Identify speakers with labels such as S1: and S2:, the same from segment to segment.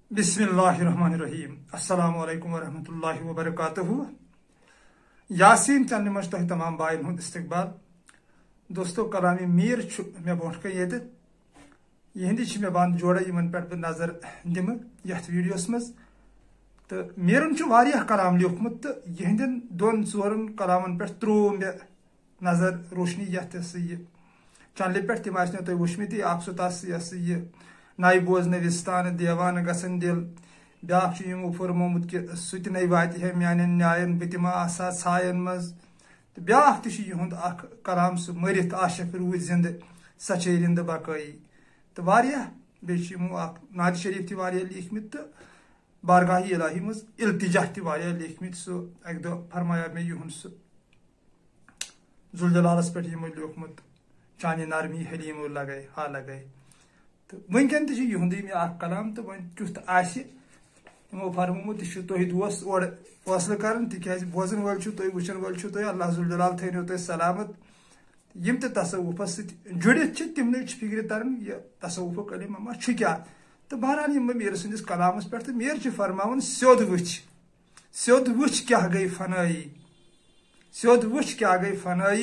S1: बिस्मिल्लाहिर्रहमानिर्रहीम अस्सलामु अलैकुम वरहमतुल्लाहि वबरकातुहू। यासीन चैनल मज तह तमाम बायन हुंद इस्तकबाल। दोस्तों कलामी मीर मे ब्रोह कन ये यहंदी मे बंद जोड़ा इन पे नजर दिम यथ वीडियोस मज तो मीरन कलाम लिखमुत तो यहंदन दोन चोरन कलामन पे त्रो मे नजर रोशनी यथ चैनल पे तम तुम वुचमत यह नई बोजन विस्तान देवान गसन दिल ब्या फरमोमुत कि सह नई वात है मान न्यायन बह तम छायन मज तो ब्या तुंद कलाम सह मरित आशिक रूद जिंद सचे रिंद बकाई तो बे नात शरीफ तह लिखमित तो बारगाह इलाही मज इल्तिजा तह लिखमित सह अक दो फरमाया मे युहद सह जुलजलालस पे लिखमुत चानि नरमी हलीम लगाए हा लगाए तो वनकन तुंद मे कलाम तो वो कुथ आमो फरमोमुत तुह दोस और फैसल कर बोजन वाल वुचन वाल अल्लाह जुलजलाल थो तुम सलामत यम तसवुफस जुड़ित तिमन फिक्र तरन यह तसवुफ कलिम मा क्या तो बहरहाल मीर सदिस कलामस पे तो मीर फरमान स्योद वुच क्या गई फनाई स्योद वुच क्या गई फनाई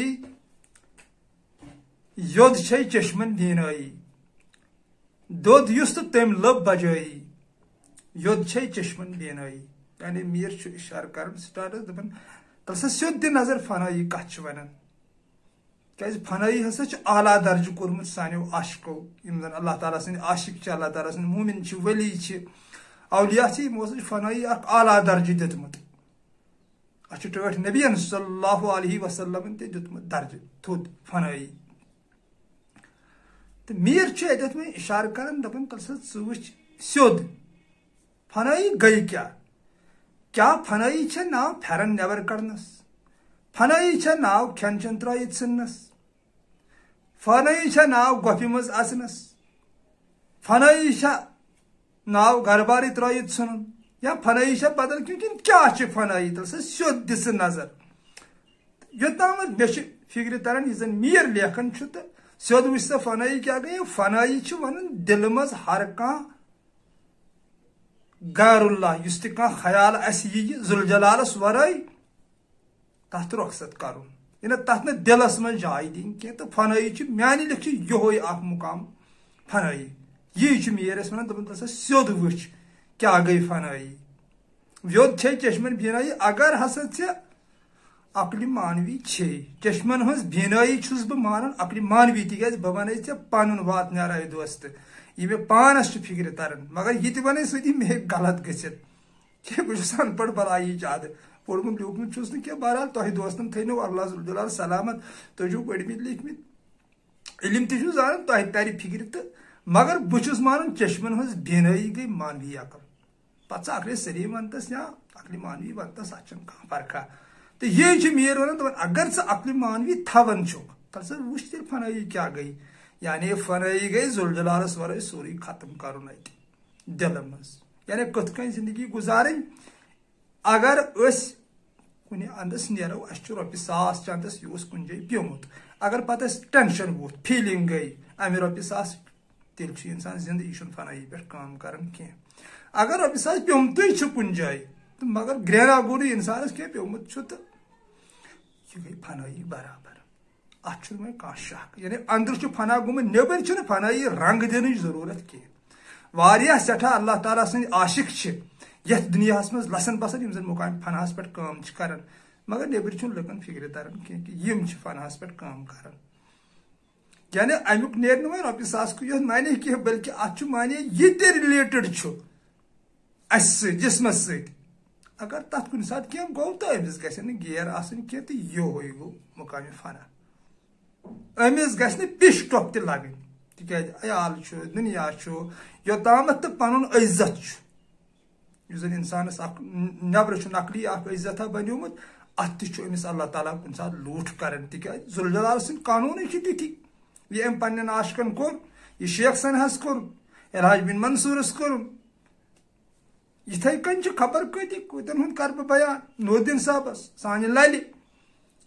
S1: योद छे चश्मन दीनाई दोद युस तो तम लब बजाई योद छे चश्मन दीनाई यानी मीर इशार कर स्टार्ट दपन तल स्योद दि नजर फनाई कत वन क्या फनाई हसा आला दर्ज कोर्मुत सानो आशिको यम अल्लाह ताला सद आशिक अल्लाह ताला सद मोमिन वली औलिया यमो फनाई आला दर्ज दितमुत टोट नबियन सल्लल्लाहु अलैहि वसल्लम दितमुत दर्ज थोद फनाई तो मीर अत में इशार कर दपन तल वुच स्योद फनाई गई क्या फनाई नाव फेरन नबर कड़नस फनाई नाव खेन चन त्रयित सन्नस फनाई नाव गोफि मज अचनस फनाई नाव घर बार त्रयित सुन या फनाई बदल क्योंकि क्या फनाई तल स्योद दिस नजर योताम मे फिक्र तरन यह मीर लेखन तो स्योद वुच फनाई क्या गई फनाई वन दिल मज हर कह गैरुल्लाह युस तह ख्याल जुलजलालस वराई तथ रुखसत कर तथ न दिलस मज जाय दिन कह तो फनाई मान लिख योय मुकाम फनाई यह मीरस वन दपन स्योद वुच क्या गई फनाई योद छे चश्मन बीनाई अगर हसा अकल मानवी छे चश्मन हज बीनाई छुस बह मानन अकल मानवी तिक बह वन पन वात नाराय दोस्त यह मे पानस फिक्र तरन मगर यह वन सी मे गलत गसित बहुत अनपढ़ बलाई चाद पोर्मुत लिखमुत क्या बहरहाल तुह दोस्तन थो अल्लाह जुलजलाल सलामत तुझु पढ़मित लिखमित इलम तु जान तुह तर फिक्र तो मगर बहुत मानन चश्मन हज बीनाई गई मानवी अकल पे अकल सलीम वनतस या अकल मानवी वनतस अ फर्का तो ये मीर वन अगर अकल मानवी थवन तल वुच तेल फनाई क्या गई यानी फनाई गई जुलजलालस वराई सोरी खत्म कर दिल मज यानी कथ कन जिंदगी गुजारन अगर कुन अंदस नो रोपि सास चंदस यह कुन जाए प्योमुत अगर पे टेंशन वोत फीलिंग गई अमे रोपि सास तेल इंसान जिंद यह फनाई पे काम कर अगर रोपि सास प्योमुत कुन जाए तो मगर ग्रेना गो इंसानस क्या प्योमुत तो यह गई फनाई बराबर अत कह शक यानी अंदर फना गुम नबर फनाई रंग दिन जरूरत कह सठा अल्लाह ताला सद आशिक यथ दुनिया मज लसन बसन यम मुकाम फनाहस पे काम कर मगर नबर लुकन फिक्र तरन यम फनाहस पे काम कर यानी अमुक नेर नो रोपि सास को यह माने कह बल्कि अत माने यह ते रिलेटेड जिसमस अगर तथ कुन सात कह गो तो अमिस गि गेर आसन कह तो योय गो मुकाम फना अमिस गि पिश टोप त लगन तयाल दुनिया योताम तो पन इज्जत इंसानस नबर नकली इज्जत बनोमुत अत अमिस अल्लाह ताला कुन सात लूट कर जुलजलाल सद कानून तिथि यह अम पन्न आशिकन कोर यह शेख सनहस कोर इलाज बिन मंसूरस कोर इथे कन खबर कतन हूं कर बयान नूरुद्दीन साहबस सान ललि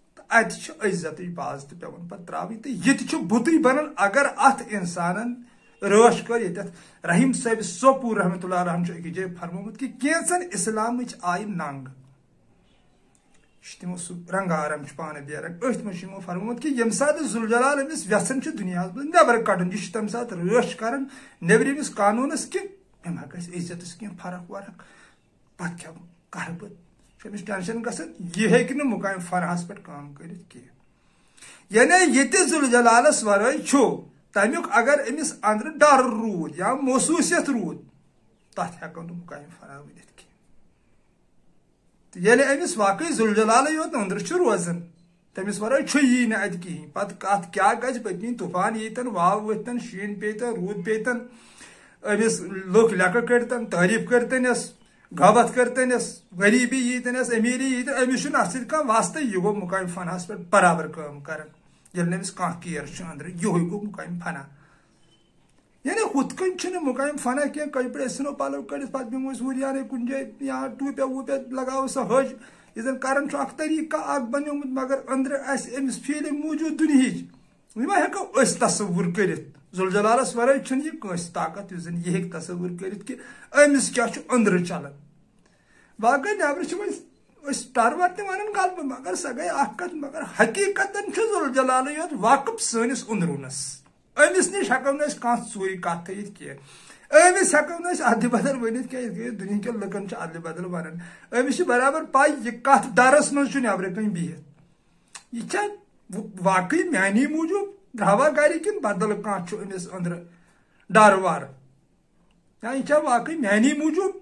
S1: अत इज्जत बाज पे पे त्रावी तो ये बुत बनन अगर अत इंसान رٲچھ کر ییٚتٮ۪تھ رحیم صٲب سوپور رحمۃ اللہ علیہ چھُ أکِس جایہِ فرمومُت کہِ کینٛژن اِسلامٕچ آیہِ ننٛگ یہِ چھُ تِمو سُہ رنگارنگ چھُ پانہٕ بیران أتھۍ منٛز چھُ یِمو فرمومُت کہِ ییٚمہِ ساتہٕ ذوالجلال أمِس یژھان چھُ دُنیاہس منٛز نٮ۪بر کڑُن یہِ چھُ تمہِ ساتہٕ رٲچھ کران نیبرِمِس قانوٗنس کہِ أمۍ ہا گژھِ عزتس کینٛہہ فرق ورق پتہٕ کیٛاہ کرٕ بہٕ چھُ أمِس ٹینشن گژھان یہِ ہیٚکہِ نہٕ مُقامہِ فناہس پٮ۪ٹھ کٲم کٔرِتھ کینٛہہ یعنی ییٚتہِ ذوالجلالس ورٲے چھُ تمیُک اگر أمِس أنٛدرٕ ڈر روٗد یا موصوٗصیت روٗد تتھ ہٮ۪کو نہٕ مُقامہِ فنا ؤنِتھ کینٛہہ تہٕ ییٚلہِ أمِس واقعی ذوالجلالٕے یوت أنٛدرٕ چھُ روزان تٔمِس ورٲے چھُ یی نہٕ اَتہِ کِہیٖنۍ پتہٕ کتھ کیٛاہ گژھِ پٔتمہِ طوٗفان ییٖتن واو ؤتھتن شیٖن پیٚیتن روٗد پیٚیتن أمِس لُکھ لیٚکھٕ کٔڑتن تعریٖف کٔرتنس غبت کٔرتنس غریٖبی ییٖتنس امیٖری ییٖتن أمِس چھُنہٕ اتھ سۭتۍ کانٛہہ واسطے یہِ گوٚو مُقامہِ فناہس پٮ۪ٹھ برابر کٲم کران ییٚلہِ نہٕ أمِس کانٛہہ کیر چھُ أنٛدرٕ یِہوے گوٚو مُقامہِ فنا یعنی ہُتھ کٔنۍ چھُنہٕ مُقامہِ فنا کینٛہہ کٔژِ پٮ۪ٹھ أسۍ ژھٕنو پلو کٔڑِتھ پتہٕ بیٚہمو أسۍ ہُریانٕے کُنہِ جایہِ یا ٹوٗپیا ووٗپیا لگاوو سۄ حٔج یہِ زن کران چھُ اکھ طریٖقہٕ اکھ بنیومُت مگر أنٛدرٕ آسہِ أمِس فیٖلِنٛگ موٗجوٗد دُنہِچ یہِ ما ہٮ۪کو أسۍ تصوُر کٔرِتھ ذوالجلالس ورٲے چھُنہٕ یہِ کٲنٛسہِ طاقت یُس زن یہِ ہیٚکہِ تصوُر کٔرِتھ کہِ أمِس کیٛاہ چھُ أنٛدرٕ چلان باقٕے نٮ۪برٕ چھِ وۄنۍ أسۍ ٹرور تہِ ونان غلبہٕ مگر سۄ گٔے اکھ کتھ مگر حقیٖقتن چھُ ذوالجلالٕے یوت واقف سٲنِس أنٛدروٗنس أمِس نِش ہٮ۪کو نہٕ أسۍ کانٛہہ ژوٗرِ کتھ تھٲیِتھ کینٛہہ أمِس ہٮ۪کو نہٕ أسۍ ادلہِ بدل ؤنِتھ کینٛہہ یِتھ کٔنۍ دُنہِکٮ۪ن لُکن چھِ ادلہِ بدل ونان أمِس چھِ برابر پاے یہِ کتھ ڈرس منٛز چھُ نٮ۪برٕ کٔنۍ بِہِتھ یہِ چھا واقعی میانی موٗجوٗب درٛاوا گرِ کِنہٕ بدل کانٛہہ چھُ أمِس أنٛدرٕ ڈر ور یا یہِ چھا واقعی میانی موٗجوٗب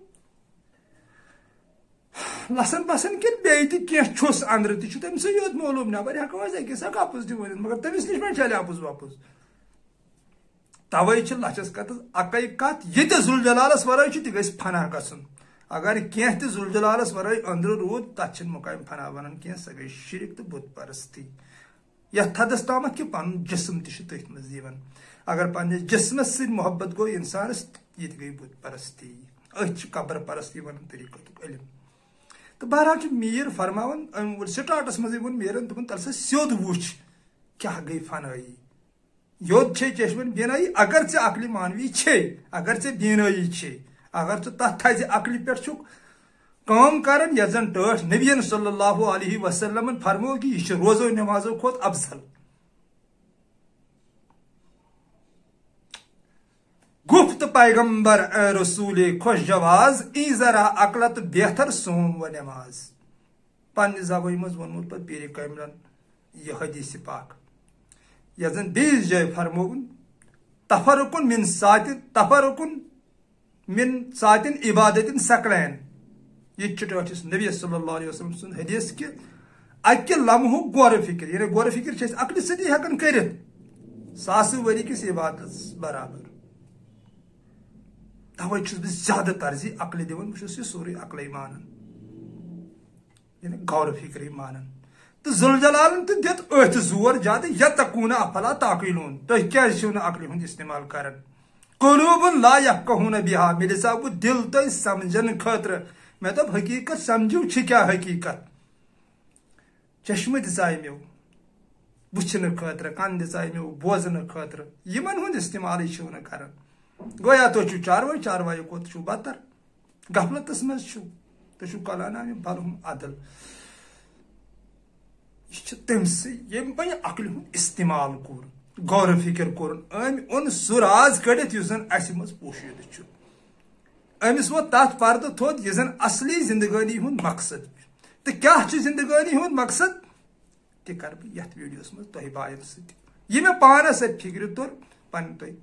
S1: لسن پسن کِنہٕ بیٚیہِ تہِ کینٛہہ چھُس أنٛدرٕ تہِ چھُ تٔمسٕے یوت معلوٗم نٮ۪بر ہٮ۪کو أسۍ أکِس اکھ اپُز تہِ ؤنِتھ مگر تٔمِس نِش ما چلہِ اپُز وپُز توے چھِ لچھس کتس اکے کتھ یہِ تہِ ذوالجلالس ورٲے چھُ تہِ گژھِ فنا گژھُن اگر کینٛہہ تہِ ذوالجلالس ورٲے أنٛدرٕ روٗد تتھ چھِنہٕ مُقامہِ فنا ونان کینٛہہ سۄ گٔے شرک تہٕ بُت پرستی یتھ حدس تامتھ کہِ پنُن جسم تہِ چھُ تٔتھۍ منٛز یِوان اگر پننِس جسمس سۭتۍ محبت گوٚو انسانس یہِ تہِ گٔے بُت پرستی أتھۍ چھِ قبر پرستی ونان طریٖقتُک علم تہٕ بہرحال چھُ میٖر فرماوان أمۍ ووٚن سٹاٹس منٛزٕے ووٚن میٖرن دوٚپُن تل سا سیوٚد وٕچھ کیٛاہ گٔے فنٲیی یوٚد چھے چشمن بینٲیی اگر ژےٚ عقلہِ مانوی چھے اگر ژےٚ بینٲیی چھے اگر ژٕ تتھ تھزِ عقلہِ پٮ۪ٹھ چھُکھ کٲم کران یتھ زن ٹٲٹھ نبین صلی اللہ علیہ وسلمن فرمو کہِ یہِ چھُ روزو نٮ۪مازو کھۄتہٕ افضل گفت پیغمبر اے رسول خوش جواز ای ذرا عقلت بہتر سوم و نماز پننہِ زبٲنۍ منٛز ووٚنمُت پتہٕ پیٖرِ کاملن یہِ حدیث پاک یتھ زن بیٚیِس جایہِ فرمووُن تفرقن من ساتن عبادتن سقلین یہ ٹٲٹھِس نبی صلی اللہ علیہ وسلم سُنٛد حدیث کہِ اکہِ لمحُک غورٕ فکر یعنی غورٕ فکر چھِ أسۍ عقلہِ سۭتی ہٮ۪کان کٔرِتھ ساسہٕ ؤری کِس عبادتس برابر توے چھُس بہٕ زیادٕ ترجیح عقلہِ دِوان بہٕ چھُس یہِ سورُے عقلے مانان یعنی غورٕ فکرے مانان تہٕ ذوالجلالن تہِ دِتھ أتھۍ زور زیادٕ یتقوٗنہ افلا تعقیلوٗن تُہۍ کیٛازِ چھِو نہٕ عقلہِ ہُنٛد استعمال کران قلوٗبن لا یفقہوٗنہ بِہا مےٚ دِژاو بہٕ دِل تۄہہِ سمجھنہٕ خٲطرٕ مےٚ دوٚپ حقیٖقت سمجھِو چھِ کیٛاہ حقیٖقت چشمہٕ دِژایہِ مےٚ وٕچھنہٕ خٲطرٕ کن دِژایہِ مےٚ بوزنہٕ خٲطرٕ یِمن ہُنٛد استعمالٕے چھِو نہٕ کران گویا تُہۍ چھِو چاروٲے چاروایو کھۄتہٕ چھِو بدتر غفلتس منٛز چھِو تُہۍ چھِو کلان امہِ بلہُم عدل یہ چھُ تٔمسٕے ییٚمۍ وۄنۍ عقلہِ ہُنٛد استعمال کوٚر غورٕ فکر کوٚرُن أمۍ اوٚن سُہ راز کٔڑِتھ یُس زن اسہِ منٛز پوشیٖدٕ چھُ أمِس ووت تتھ پردٕ تھوٚد یہِ زن اصلی زندگٲنی ہُنٛد مقصد تہٕ کیٛاہ چھُ زندگٲنی ہُنٛد مقصد تہِ کرٕ بہٕ یتھ ویڈیوس منٛز تۄہہِ باین سۭتۍ یہِ مےٚ پانس اتہِ فکرِ توٚر پننہِ تۄہہِ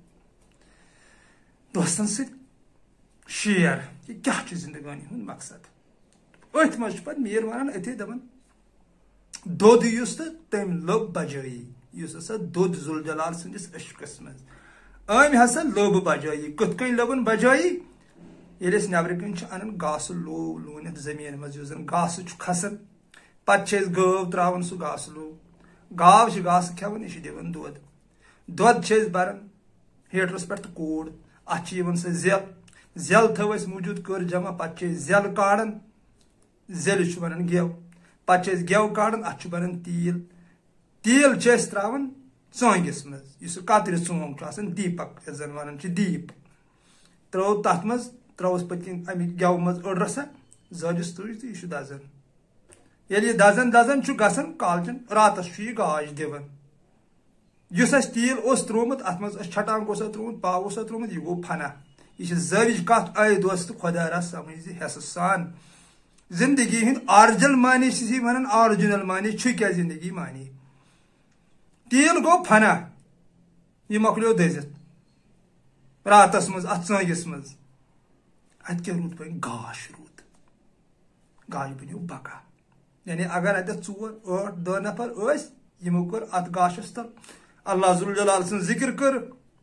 S1: دوستن سۭتۍ شیر یہِ کیٛاہ چھُ زندگٲنی ہُنٛد مقصد أتھۍ منٛز چھُ پتہٕ میٖر ونان أتھی دپان دۄد یُس تہٕ تٔمۍ لوٚب بجٲیی یُس ہسا دۄد ذوالجلال سٕنٛدِس عشقس منٛز أمۍ ہسا لوٚب بجٲیی کِتھ کٔنۍ لوٚبُن بجٲیی ییٚلہِ أسۍ نٮ۪برٕ کِنۍ چھِ انان گاسہٕ لوٗ لوٗنِتھ زٔمیٖن منٛز یُس زن گاسہٕ چھُ کھسان پتہٕ چھِ أسۍ گٲو تراوان سُہ گاسہٕ لوٗ گاو چھِ گاسہٕ کھٮ۪وان یہِ چھِ دِوان دۄد دۄد چھِ أسۍ بران ہیٖٹرس پٮ۪ٹھ تہٕ کوٗر اتھ چھِ یِوان سۄ زٮ۪ل تھٲو اَسہِ موٗجوٗد کٔر جمع پتہٕ چھِ أسۍ زٮ۪ل کاران زٮ۪لہِ چھُ بنان گٮ۪و پتہٕ چھِ أسۍ گٮ۪و کاران اتھ چھُ بنان تیٖل تیٖل چھِ أسۍ تراوان ژونگس مز کتر ژونگ دیپک یس زن ونان دیپ ترو تر مز تروس پتکن امیک گو مز اڑ رسا زٲجس تُج تو یہ دزان ییٚلہِ یہِ دزان دزان گژھان کالچن راتس یہ گاش دِوان یُس اَسہِ تیٖل اوس ترومت ات مز چھٹانگ اوسا ترومت پاو اوسا ترومت یہ گو فنا یہ زٲوِج کتھ اے دوست خدا را سمجھ زِ حٮ۪سہٕ سان زندگی ہند آرجنل معنی چھ ونان آرجنل معنی چھ کیا زندگی معنی تیل گو فنا یہ مکلیو دزت راتس مز ات ژٲنگس مز ات کیا روٗد وۄنۍ گاش روٗد گاش بنیو بکا یعنی اگر ات 4 8 10 نفر ٲسۍ یمو کٔر ات گاشس تل اللہ ذوالجلال سن ذکر کر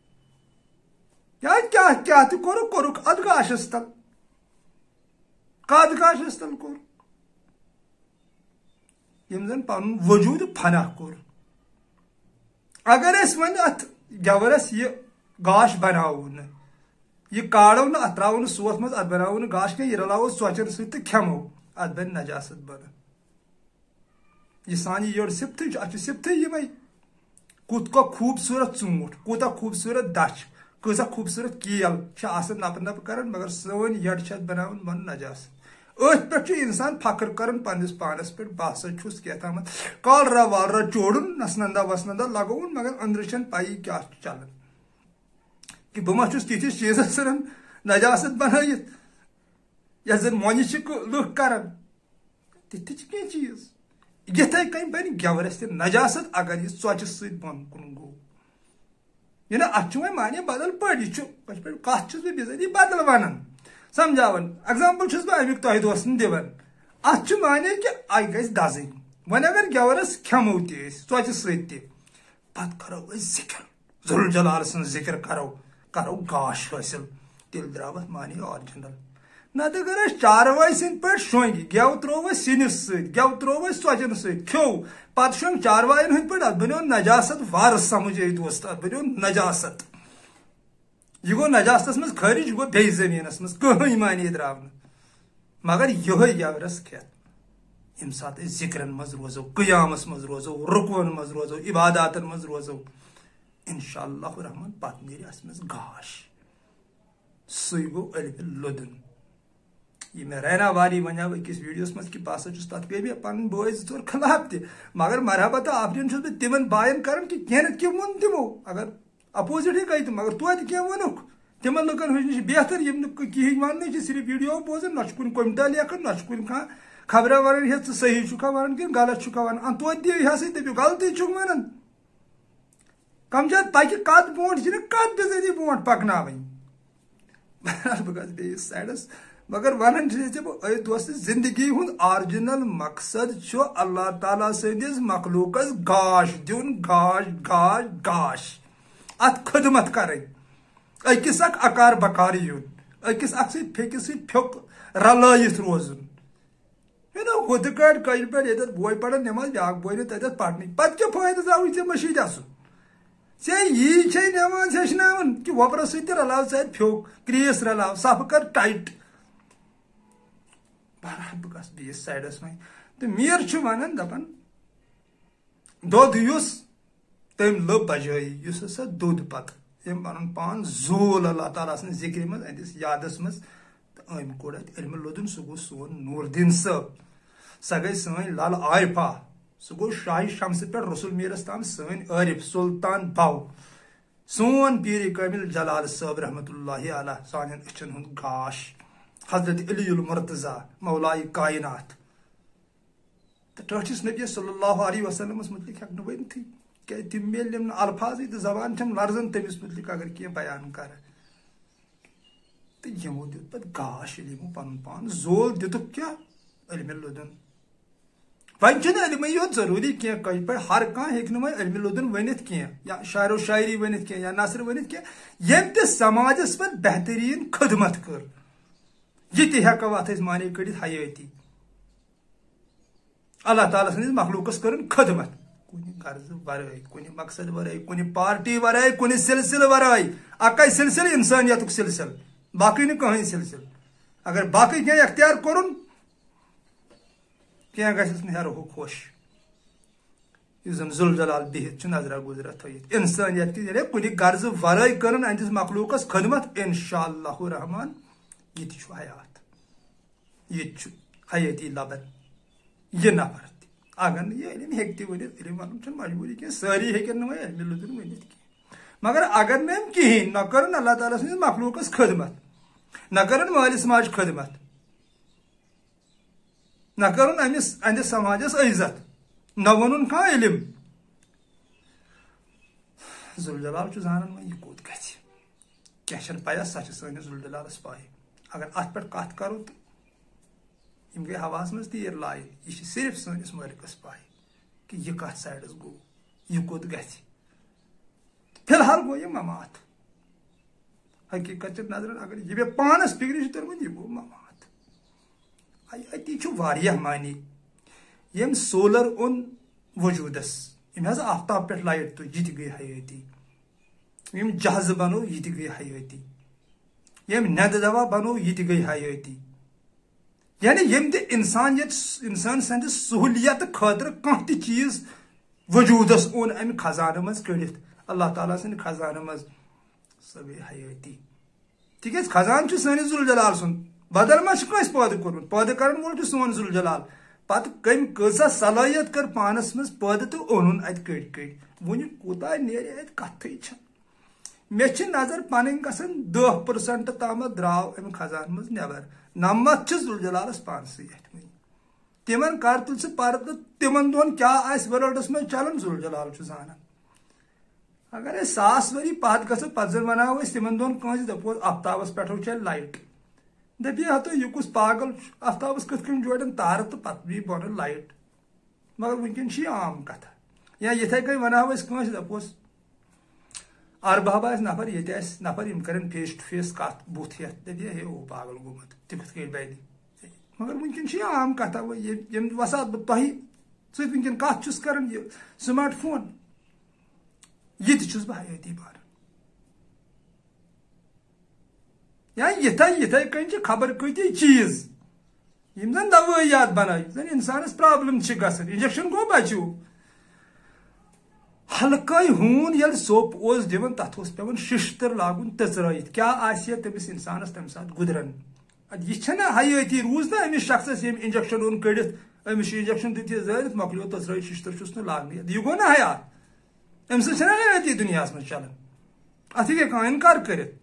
S1: کیا تہِ کوٚرُکھ ات گاشس تل کد گاشس تل کور یم زن پن وجود فنا کور اگر اس ون ات گورس یہ گاش بناو یہ کاڑو نا ات تراو سوس مز ات بناو گاش کی یہ رلاو ژۄچن سۭتۍ تہٕ کھٮ۪مو ات بن نجاست بن یہ سان یہ سپتھے ات سپتھے یمے کت کو خوبصورت ژوٗنٛٹھ کوٗتاہ خوبصورت دچھ کۭژاہ خوبصورت کیل چھِ آسان نپ نپ کران مگر سٲنۍ یڈ چھِ بناوان بن نجاست ات پہ انسان فخر کران پنس پانس پہ بہ ہسا چھس کیا تامت کالرا والرا چوڑن نسنندا وسنندا لگون مگر اندر چھن پائی کیا چلان کہ بہ ما چھس تیتھس چیزس رن نجاست بنائت یس زن مونی چھ لُکھ کران تتھ کی چیز یتھے کن بن گورس تہ نجاست اگر یہ ژۄچہِ سۭتۍ بۄن کُن گوٚو یہ نا ات وۄنۍ معنی بدل پٲٹھۍ یہ چھُ کتھ چھُس بہٕ بِذٲتی بدل ونان سمجھاون ایگزامپل چھُس بہٕ امیُک تۄہہِ دوستن دِوان ات چھُ معنی کہ اے گژھِ دزٕنۍ وۄنۍ اگر گورس کھٮ۪مو تہِ أسۍ ژۄچہِ سۭتۍ تہِ پتہٕ کرو أسۍ ذکر ذوالجلال سٕنٛز ذکر کرو گاش حٲصِل تیٚلہِ درٛاو اتھ معنی آرجنل نتہٕ اگر أسۍ چاروٲے سٕنٛدۍ پٲٹھۍ شۄنٛگۍ گٮ۪و تروو أسۍ سِنِس سۭتۍ گٮ۪و تروو أسۍ ژۄچن سۭتۍ کھیوٚو پتہٕ شۄنٛگ چاروایَن ہٕنٛدۍ پٲٹھۍ اتھ بنیو نجاست وارٕ سمجھ اے دوست اتھ بنیو نجاست یہ گو نجاستس مز خٲرج یہ گو بیٚیہِ زمینس مز کٕہٕنۍ معنی درٛاو نہٕ مگر یہے گورس کھٮ۪تھ ییٚمہِ ساتہٕ أسۍ ذکرن مز روزو قیامس مز روزو رُکوٗعن مز روزو عباداتن مز روزو انشاء اللہ الرحمن پتہٕ نیرِ اتھ منٛز گاش سُے گوٚو علمِ لدُن یہ میں رینا واری ونیو أکِس ویڈیوس مز کہ بہ ہسا چھُس تتھ گٔے مےٚ پنٕنۍ بٲے 2 4 خلاف تہِ مگر مرحبت آفرین چھُس بہٕ تِمن باین کران کہ کینٛہہ نتہٕ کینٛہہ ووٚن تِمو اگر اپوزٹ ہی گئی تم مگر توتہِ کینٛہہ ووٚنُکھ تمن لُکن ہٕنٛدۍ نِش بہتر یم نہٕ کِہیٖنۍ وننٕے چھِ صرف ویڈیو بوزان نہ چھُ کُنہِ کوٚمٹا لیکھان نہ چھُ کُنہِ کانٛہہ خبرا ونان ہے ژٕ صحیح چھُکھا ونان کِنہٕ غلط چھُکھا ونان توتہِ دِیِو ہسا دٔپِو غلطی چھُکھ ونان کم زیادٕ پکہِ کتھ برونٛٹھ چھِنہٕ کتھ بِذٲتی برونٛٹھ پکناوٕنۍ بہٕ گژھٕ بیٚیِس سایڈس مگر ونان چھِ بہٕ اے دوست زندگی ہُنٛد آرجنل مقصد چھُ اللہ تعالیٰ سٕنٛدِس مخلوقس گاش دیُن گاش گاش گاش ات خدمت کرٕنۍ أکِس اکھ اکار بکار یُن أکِس اکھ سۭتۍ پھیٚکِس سۭتۍ پھیوٚک رلٲیِتھ روزُن ہُتھٕ کٲٹھۍ کٔلۍ پٮ۪ٹھ ییٚتٮ۪تھ بوے پران نٮ۪ماز بیٛاکھ بوے نہٕ تتٮ۪تھ پرنٕے پتہٕ کیٛاہ فٲیدٕ زاوٕے ژےٚ مٔشیٖد اَژُن ژےٚ یی چھے نٮ۪ماز ہیٚچھناوان کہِ وۄپرس سۭتۍ تہِ رلاو ژٕ اتہِ پھیوٚک کرٛیٖس رلاو صفہٕ کر ٹایٹ بہرحال بہٕ گژھٕ بیٚیِس سایڈس وۄنۍ تہٕ میٖر چھُ ونان دپان دۄد یُس تٔمۍ لٔب بجٲیی یُس ہسا دوٚد پتہٕ أمۍ پنُن پان زول اللہ تعالیٰ سٕنٛزِ ذِکرِ منٛز أہنٛدِس یادس منٛز تہٕ أمۍ کوٚر اتہِ علمِ لدُن سُہ گوٚو سون نوٗر دیٖن صٲب سۄ گٔے سٲنۍ لل عارفہ سُہ گوٚو شاہہِ شمسہٕ پٮ۪ٹھ رسول میٖرس تام سٲنۍ عارف سلطان بو سون پیٖرِ کامل جلال صٲب رحمتہ اللہ علیہ سانٮ۪ن أچھن ہُنٛد گاش حضرت علی المرتضیٰ مولائے کائنات تہٕ ٹٲٹھِس نبی صلی اللہ علیہ وسلمس متعلق ہٮ۪کہٕ نہٕ ؤنتھٕے کیٛازِ تِم میلہِ نہٕ الفاظٕے تہٕ زبان چھم لرزان تٔمِس متعلق اگر کینٛہہ بیان کرٕ تہٕ یِمو دیُت پتہٕ گاش ییٚلہِ یِمو پنُن پان زول دِتُکھ کیٛاہ علمِ لدُن وۄنۍ چھُنہٕ علمٕے یوت ضروٗری کینٛہہ کٔہۍ پٲٹھۍ ہر کانٛہہ ہیٚکہِ نہٕ وۄنۍ علمِ لدُن ؤنِتھ کینٛہہ یا شاعر و شاعری ؤنِتھ کینٛہہ یا نثر ؤنِتھ کینٛہہ ییٚمۍ تہِ سماجس منٛز بہتریٖن خدمت کٔر یہ تہِ ہٮ۪کو اتھ أسۍ معنی کٔڑِتھ حیٲتی اللہ تعالیٰ سٕنٛدِس مخلوقس کٔرٕن خدمت کُنہِ غرضہٕ ورٲے کُنہِ مقصد ورٲے کُنہِ پارٹی ورٲے کُنہِ سلسلہٕ ورٲے اکے سلسلہٕ انسانیتُک سلسلہٕ باقٕے نہٕ کٕہٕنۍ سلسلہٕ اگر باقٕے کینٛہہ اختیار کوٚرُن کینٛہہ گژھٮ۪س نہٕ ہیرٕ ہُہ خۄش اس زن ذوالجلال بہت نظرہ گزرہ تھیت انسانیت کی کن غرض ورائے کرن اہندس مخلوقس خدمت انشاءاللہ الرحمن یہ تہ حیات یہ حیاتی لبن یہ نفر اگر یہ علم ہیکہ ورنت علم ون مجبوری کی ساری ہیکن علم لدن ورنت کی مگر اگر نم کہین نہ کرن اللہ تعالیٰ سندس مخلوقس خدمت نہ کرن مالس ماج خدمت نہ کرن امس اہندس سماجس عزت نہ ونن کھانا علم ذوالجلال زانن وہ یہ کوت گژھِ کیا چھن پیا سا سٲنِس ذوالجلالس پاے اگر ات پٮ۪ٹھ کتھ کرو تو یم گئی ہواس مز تیر لائن یہ صرف سٲنِس مٲلکس پاے کہ یہ کتھ سائڈس گو یہ کوت گژھِ فی الحال گو یہ ممات حقیقت نظر اگر یہ مے پانس فکر ترمت یہ گو ممات اتی واریاہ معنی یم سولر اون وجودس یم حض آفتاب پہ لائٹ تو یہ گئی حیاتی یم جہاز بنو یہ گئی حیاتی یم ند دوا بنو یہ گئی حیاتی یعنی یم تہ انسان سندس سہولیت خاطر کانٛہہ تہ چیز وجودس اون امہ خزانہ مز کڑتھ اللہ تعالیٰ سند خزانہ مز سہ گئی حیاتی تکیاز خزانہ سٲنِس ذوالجلال سُنٛد بدل ما کٲنٛسہِ پٲدٕ کوٚرمُت پٲدٕ کرن وول چھُ سون ذوالجلال پتہ کم کۭژاہ صلٲحیت کر پانس مز پٲدٕ تہٕ اونُن اتہِ کٔڑۍ کٔڑۍ وُنہِ کوٗتاہ نیرِ اتہِ کتھٕے چھنہٕ مےٚ چھِ نظر پنٕنۍ گژھان 10% تامتھ درٛاو امہِ خزانہٕ منٛز نٮ۪بر 90 چھِ ذوالجلالس پانسٕے اتھۍ وٕنہِ تمن کر تُل ژٕ پردٕ تمن دۄہن کیٛاہ آسہِ ورلڈس منٛز چلان ذوالجلال چھُ زانان اگر أسۍ 1000 ؤری پتھ گژھو پتہٕ زن وناو أسۍ تمن دۄہن کٲنٛسہِ دپو آفتابس پٮ۪ٹھو چلہِ لایٹ دپی ہتو یہ کس پاگل آفتابس کتھ کن جوڑن تار تو پتہ بھی بن لائٹ مگر ونکن یہ عام کتھ یا یتھے کن وناو کنس دپوس ارباب آس نفر یہ نفر یم کرن فیس ٹو فیس کت بت ہتھ دپی ہے او پاگل گومت تہ کت کن بنہ مگر ونکن یہ عام کتھ یم وسات بہ تہ ست ونکن کت چھس کران یہ سمارٹ فون یہ تہ چھس بہ حیاتی بار یا یتھے کن خبر کتی چیز یم زن دوائیات بنائی زن انسانس پرابلم گژھان انجیکشن گو بچو ہلکے ہون یل سوپ اوس دِوان تتھ اوس پیوان ششتر لاگُن تژرٲیِتھ کیا آسہِ تٔمِس انسانس تمہِ ساتہٕ گُزران یہ چھنا حیٲتی روز نا أمِس شخصس یم انجیکشن اوٚن کٔڑِتھ أمِس انجیکشن دِتھ زٲرِتھ مۄکلیو تژرٲیِتھ ششتر چھُس نہٕ لاگنٕے یہِ گوٚو نا حیات أمۍ سۭتۍ چھنا حیٲتی دُنیاہس منٛز چلان اتھ ہیٚکہِ کانٛہہ انکار کٔرِتھ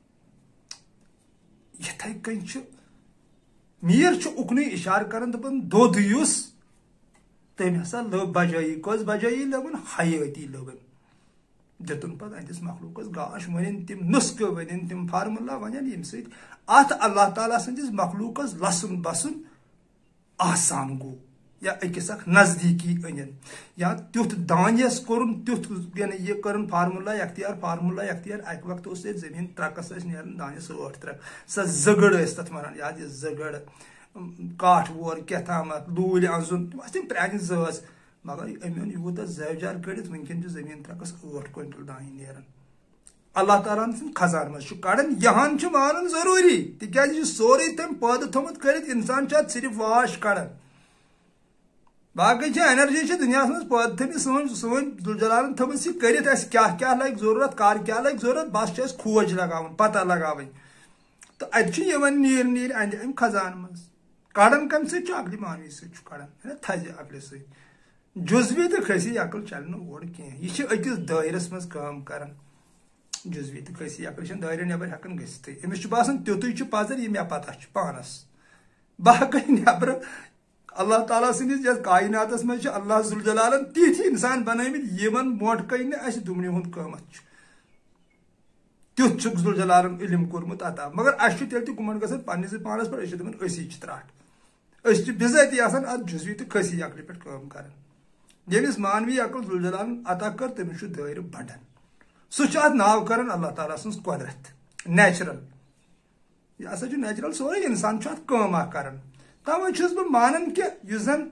S1: یتھے کن میر اکنُے اشارٕ کران دپان دۄد یُس تٔمۍ ہسا لٔب بجٲیی کۄس بجٲیی لٔبن حیٲتی لٔبن دِتُن پتہٕ أہندِس مخلوقس گاش ونن تِم نسخہٕ ونن تِم فارمولا ونن ییٚمہِ سۭتۍ اتھ اللہ تعالیٰ سٕنٛدِس مخلوقس لسُن بسُن آسان گوٚو یا أکِس اکھ نزدیٖکی أنِن یا تیُتھ دانیس کوٚرُن تیُتھ یعنی یہِ کٔرٕن فارمولا اختیار اکہِ وقتہٕ اوس ییٚتہِ زٔمیٖن ترٛکس ٲسۍ نیران دانس 8 ترٛکھ سۄ زٔگٕڑ ٲسۍ تتھ ونان یاد یہِ زٔگٕڑ کاٹھ وور کیٛاہتامتھ لوٗلۍ انزُن تِم ٲسۍ تِم پرٛانہِ زٲژ مگر أمۍ اوٚن یوٗتاہ زٲوجار کٔڑِتھ وٕنکیٚن چھُ زٔمیٖن ترٛکس 8 کوینٹل دانہِ نیران اللہ تعالیٰ ہن سٕنٛدِ خزانہٕ منٛز چھُ کڑان یہان چھُ مانُن ضروٗری تِکیازِ یہِ سورُے تٔمۍ پٲدٕ تھوٚمُت کٔرِتھ انسان چھُ اتھ صرف واش کڑان باقی انرجی دنیا مز پٲدٕ تھٲمٕژ سون ذوالجلالن تھٲمٕژ یہِ کٔرِتھ اسہِ کیٛاہ لگہِ ضروٗرت کر کیٛاہ لگہِ ضروٗرت بس چھُ اسہِ کھوج لگاوُن پتہ لگاوٕنۍ تہٕ اتہِ چھُ یِوان نیٖرۍ اندِ امہِ خزانہٕ منٛز کڑان کمہِ سۭتۍ چھُ عقلہِ مانوی سۭتۍ چھُ کڑان تھزِ عقلہِ سۭتۍ جزوی تہٕ کھٔسی عقل چلہِ نہٕ اور کینٛہہ یہِ چھِ أکِس دٲیرس منٛز کٲم کران جزوی تہٕ کھٔسی عقل چھنہٕ دٲیرٕ نٮ۪بر ہٮ۪کان گٔژھتھٕے أمِس چھُ باسان تیُتُے چھُ پزر یہِ مےٚ پتہ چھُ پانس باقٕے نٮ۪برٕ اللہ تعالیٰ سٕنٛدِس یتھ کایناتس منٛز چھِ اللہ ذوالجلالن تِتھۍ انسان بنٲومٕتۍ یِمن برونٛٹھ کٔنۍ نہٕ اسہِ دُمنہِ ہُنٛد قۭمتھ چھُ تیُتھ چھُکھ ذوالجلالن علم کوٚرمُت عطا مگر اسہِ چھُ تیٚلہِ تہِ گُمنڈ گژھان پننِسٕے پانس پٮ۪ٹھ أسۍ چھِ دپان أسی چھِ ترٛٹھ أسۍ چھِ بِذٲتی آسان اتھ جزوی تہٕ کھٔسی عقلہِ پٮ۪ٹھ کٲم کران ییٚمِس مانوی عقل ذوالجلالن عطا کٔر تٔمِس چھُ دٲیرٕ بڑان سُہ چھُ اتھ ناو کران اللہ تعالیٰ سٕنٛز قۄدرت نیچرل یہِ ہسا چھُ نیچرل سورُے انسان چھُ اتھ کٲم اکھ کران توے چھُس بہٕ مانان کہِ یُس زن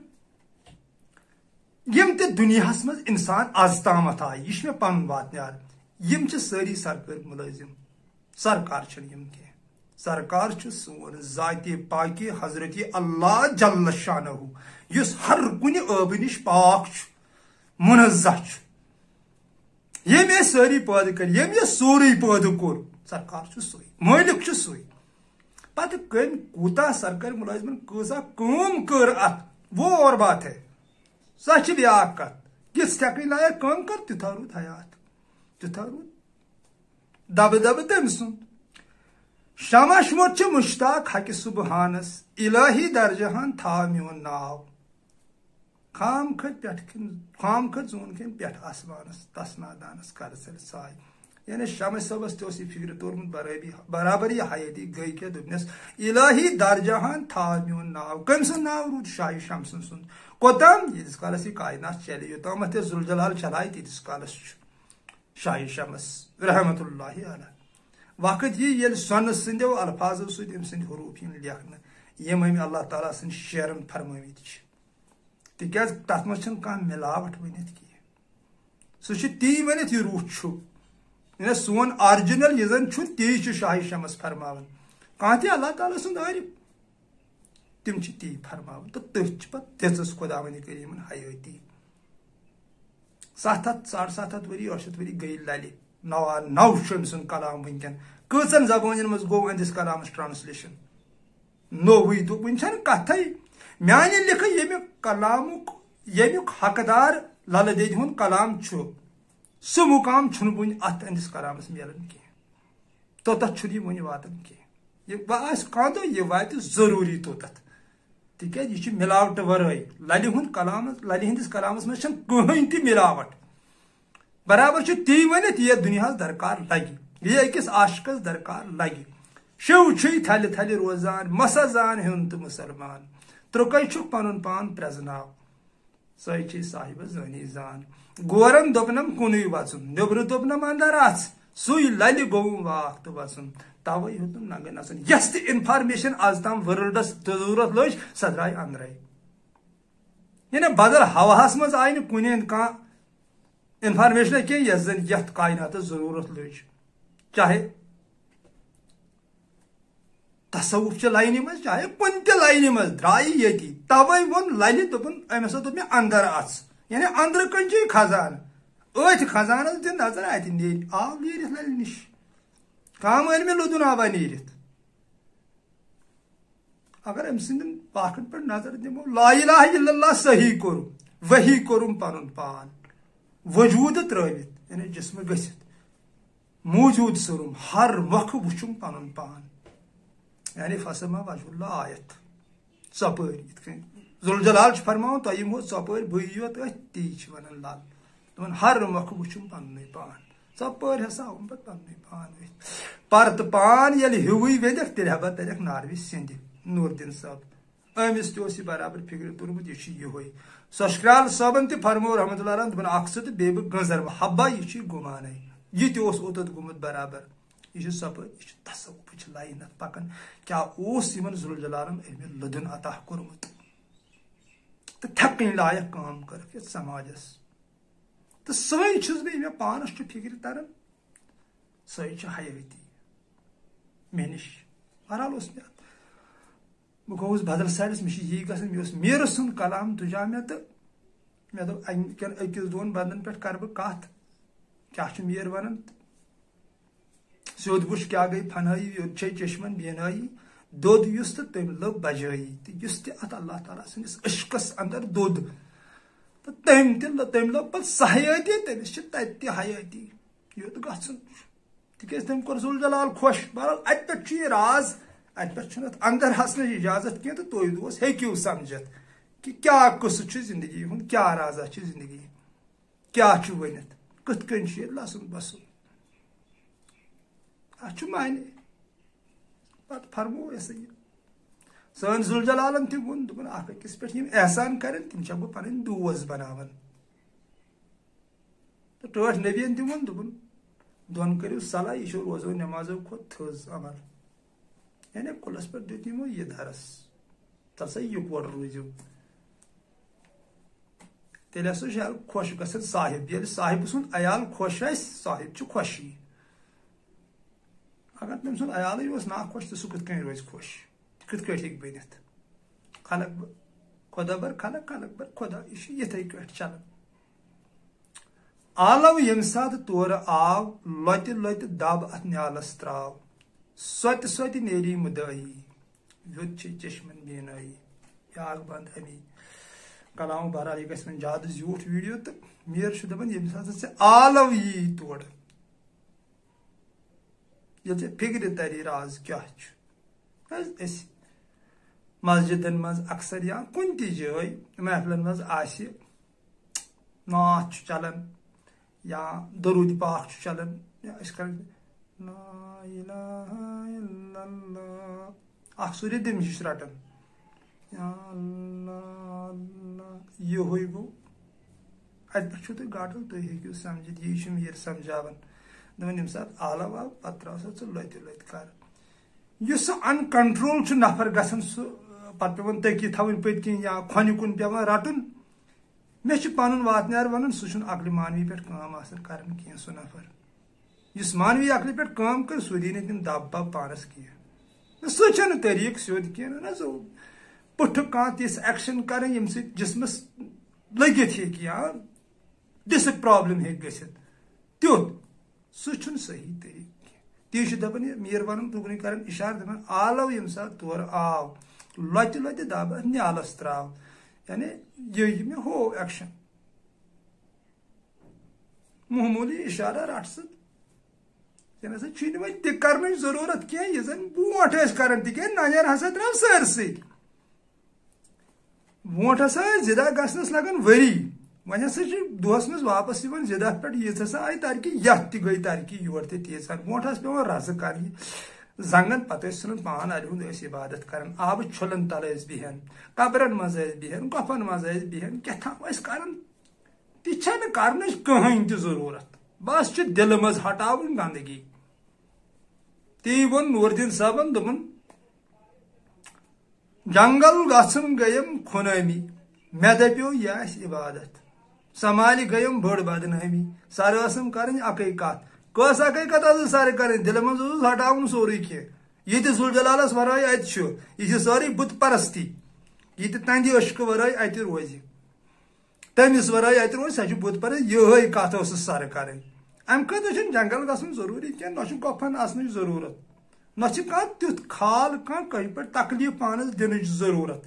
S1: یم تہِ دُنیاہس منٛز انسان آز تامتھ آیہِ یہِ چھُ مےٚ پنُن واتنیار یم چھِ سٲری سرکٲرۍ مُلٲزم سرکار چھنہٕ یم کینٛہہ سرکار چھُ سون ذاتِ پاکہِ حضرتِ اللہ جل شانہ یُس ہر کُنہِ ٲبہٕ نِش پاک چھُ منزہ یم ساری پید کر یم یہ سوری پید کور سرکار سوئی مالک سوئی پتہ کم کوتا سرکاری ملازمن کسا کم کر ات وہ اور بات ہے سچ بیاکھ کت کس ٹھیکن لائق کم کر تیوتھا رود حیات تیوتھا رود دب دب تم سن شمش مت مشتاق حق سبحانس الہی درجہان تھا میون ناو خام کھت زون کن پہ آسمانس تس نادانس کر ثل سائے یعنی شمس صبس تہ یہ فکر تورمت برابر یہ حیاتی گئی کہ دپنس الہی درجہان تھا میون ناو کم سن ناو رود شاہ شمس سن کوتام یتس کالس یہ کائنات چلے یوتام ذوالجلال چلائے تیتس کالس شاہ شمس رحمت اللہ علیہ وقت یہ سن سندو الفاظو ست ام سند حروف لکھن یم اللہ تعالیٰ سن شیرن فرمت تکیاز تر من کھانا ملاوٹ ونت کی سہ تی ونت یہ روح یعنی سون آرجنل یہ زن تی شاہ شمس فرماون کھانا تہ اللہ تعالیٰ سند عارف تم تی فرماون تو تھی پہ دس خدا ون کریم حیاتی 700-750 وری 800 وری گئی للہ نو شم سن کلام ونکن کچن زبان مز گو اندس کلامس ٹرانسلیشن نووی تو ون کتھ میانہ لکھ یم کلامک یمیک حقدار لل دید ہند کلام سہ مقام ون ات اندس کلامس ملان کی توتھ ون واتن کی کھانا دہ یہ وات ضروری توتھ تکیاز یہ ملاوٹ ورائے للہ ہند کلامس للہ ہندس کلامس مز کہین تہ ملاوٹ برابر تی ونت یہ دنیا درکار لگہ یہ اکس عاشقس درکار لگہ شو تھل تھل روزان مسا زان ہن تو مسلمان ترکے چھ پن پان پرزناو سوئی صاحب زانی زان گورن دپنم کنوی وژن نیبر دپنم اندر اچ سوئی للہ گوم واق تو وژن توے ہیوتم ننگے نژن یس تہ انفارمیشن آز تام ورلڈس ضرورت لج سہ درائے اندرے یعنی بدل ہواہس مز آئی نہ کن کھانا انفارمیشن کی یس زن یت کائنات ضرورت لج چاہے تصوف چہ لائنہ مز چاہے کن تہ لائنہ مز درائے یتی توے ون للہ دپن ام ہسا دپ مے اندر اچ یعنی اندر کن چھ خزان ات خزانس دن نظر ات نیر آو نیرت للہ نش کام ان میں لدن آوا نیرت اگر ام سندن پاکن پر نظر دمو لا الہ الا اللہ صحیح کورم وہی کورم پنن پان وجود تروت یعنی جسم گھت موجود سرم ہر مخ وچم پن پان یعنی فسما وجہ اللہ آیت ثپر ذوالجلال فرماؤ تہ ہو ثپر بھئی یوت تی ونان لال دپان ہر مخ وچم پن پان ثپر ہسا آم پہ پن پان پرت پان یل ہوئی ودک تیل ہبا تلک ناروی سند نور الدین صاحب امس تہ برابر فکر تورمت یہ سشکرال صابن تہ فرمو رحمت اللہ علیہ دپان اخ سہ بی گنزر حبا یہ گمانے یہ تہ اوتت گومت برابر یہ ثپر یہ تصوف لائنت پکان کیا یمن ذوالجلالن علم لدن عطا کورمت تو تھکن لائق کام کر سماجس تو سی چھس بہ مے پانس فکر تران سی حیاتی مے نش بہرحال اس مے بہ گوس بدل سائڈس مے یہ گھن مے میر سند کلام تجا مے تو مے دپ کن اکس دون بندن پہ کر بہ کت کیا میر ونان سیود وچ کیا گئی فنائی یوت چشمن بینائی دود یس تو تم لب بجائی تو اس تہ ات اللہ تعالیٰ سندس عشقس اندر دود تو تم لب پہ سہ حیاتی تمس تہ حیاتی یوت گھن تکیاز تم کور ذوالجلال خوش بہرحال ات پہ یہ راز ات پہ اندر ہسن اجازت کی تو تھی دوس ہیکو سمجھت کہ کیا قصہ زندگی ہند کیا رازا زندگی کیا ونت کت کن لسن بسن ات معنی پتہ فرمو یہ سن ذوالجلالن تہ ون دپن اخ أکس پہ احسان کرن تم چھ بہ پنن دوست بناون تو ٹھٹھ نبین تہ ون دپن دون کریو صلاح یہ روزو نمازو کھت تھز عمل یعنی کلس پہ دیت یمو یہ درس تل سا یکوٹ روزو تیل ہسا خوش گھن صاحب یل صاحب سند عیال خوش آس صاحب چھ خوشی اگر تم سن عیال نا خوش تو سہ کت کن روز خوش کت کٹ ہیک بنت خلق خدا بر خلق خلق بر خدا یہ یتھے کٹ چلان آلو یم سات تور آو لوتہ لوتہ دب ات نیالس تراو سوتہ سوتہ نیری مدعی یوت چشمن بینائی بیاکھ بند امی کلام بہرحال یہ گژھِ وۄنۍ زیادٕ زیوٗٹھ ویڈیو تہٕ میر چھُ دپان ییٚمہِ ساتہٕ ژےٚ آلو یی تورٕ ییٚلہِ ژےٚ فِکرِ تری راز کیٛاہ چھُ أسۍ مسجدن منٛز اکثر یا کُنہِ تہِ جایہِ محفلن منٛز آسہِ نعت چھُ چلان یا درود پاک چھُ چلان یا أسۍ کران لا اِلہَ اِلَّا اللہ اکھ سورہ دِم چھِ رٹان یا اللہ اللہ یہوے گوٚو اتہِ پٮ۪ٹھ چھُو تۄہہِ گاٹل تُہۍ ہیٚکِو سمجھِتھ یی چھُ میٖر سمجھاوان دپان ییٚمہِ ساتہٕ آلو آو پتہٕ تراو سا ژٕ لۄتہِ لۄتہِ کر یُس سُہ ان کنٹرول چھُ نفر گژھان سُہ پتہٕ پیوان تٔکی تھاوٕنۍ پٔتۍ کِنۍ یا کھۄنہِ کُن پیوان رٹُن مےٚ چھُ پنُن واتنیار ونُن سُہ چھُنہٕ عقلہِ مانوی پٮ۪ٹھ کٲم آسان کران کینٛہہ سُہ نفر یُس مانوی عقلہِ پٮ۪ٹھ کٲم کر سُہ دی نہٕ تِم دب بب پانس کینٛہہ سُہ چھُنہٕ طریٖقہٕ سیوٚد کینٛہہ نہ سُہ پُٹھٕ کانٛہہ تِژھ ایکشن کرٕنۍ ییٚمہِ سۭتۍ جسمس لٔگِتھ ہیٚکہِ یا ڈسک پرابلم ہیٚکہِ گٔژھِتھ تیُتھ سُہ چھُنہٕ صحیح طریٖقہٕ کینٛہہ تی چھُ دپان یہِ میٖر ونان تُکنُے کران اشارٕ دپان آلو ییٚمہِ ساتہٕ تورٕ آو لۄتہِ لۄتہِ دب اتھ نیالس تراو یعنی یہ مےٚ ہوو ایکشن معموٗلی اشارہ رٹ سا ژےٚ نسا چھُے نہٕ وۄنۍ تہِ کرنٕچ ضروٗرت کینٛہہ یہِ زن برونٛٹھ ٲسۍ کران تِکیٛازِ ننیر ہسا درٛاو سٲرسٕے برونٛٹھ ہسا ٲسۍ زِدہ گژھنس لگان ؤری وۄنۍ ہسا چھِ دۄہس منٛز واپس یِوان زِدہ پٮ۪ٹھ ییٖژ ہسا آیہِ ترقی یتھ تہِ گٔے ترقی یور تہِ تیٖژاہ برونٛٹھ ٲس پیوان رزٕ کرنہِ زنگن پتہٕ ٲسۍ ژھٕنان پان الہِ ہُنٛد ٲسۍ عبادت کران آبہٕ چھُلن تل ٲسۍ بِہن قبرن منٛز ٲسۍ بِہن گۄپھن منٛز ٲسۍ بِہن کیٛاہتام ٲسۍ کران تہِ چھنہٕ کرنٕچ کٕہٕنۍ تہِ ضروٗرت بس چھُ دلہٕ منٛز ہٹاوٕنۍ گندگی تی ووٚن نوٗر الدیٖن صٲبن دوٚپُن جنگل گژھُن گٔیم خُنٲمی مےٚ دپیو یہِ آسہِ عبادت سمالہِ گٔیم بٔڑ بدنٲمی سر ٲسٕم کرٕنۍ اکٕے کتھ کۄس اکٕے کتھ ٲسٕس سر کرٕنۍ دلہٕ منٛز اوسُس ہٹاوُن سورُے کینٛہہ یہِ تہِ ذوالجلالس ورٲے اتہِ چھُ یہِ چھِ سٲرٕے بُت پرستی یہِ تہِ تہنٛدِ عشقہٕ ورٲے اتہِ روزِ تٔمِس ورٲے اتہِ روزِ سۄ چھِ بُت پرست یِہے کتھ ٲسٕس سر کرٕنۍ امہِ خٲطرٕ چھُنہٕ جنگل گژھُن ضروٗری کینٛہہ نہ چھُ گۄپھن آسنٕچ ضروٗرت نہ چھِ کانٛہہ تیُتھ خال کانٛہہ کٲنٛسہِ پٮ۪ٹھ تکلیٖف پانس دِنٕچ ضروٗرت